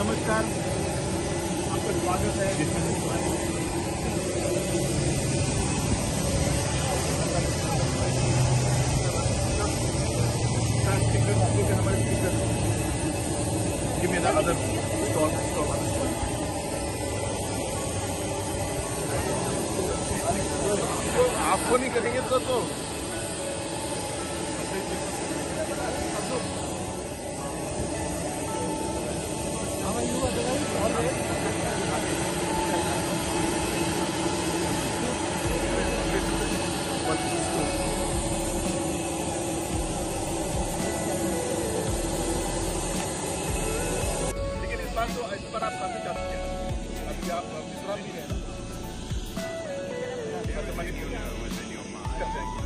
नमस्कार, आपका स्वागत है। हमारे speaker give me the other stall. आपको नहीं करेंगे तो लेकिन इस बार आप काफी जा चुके हैं। अभी आप विश्राम भी हैं।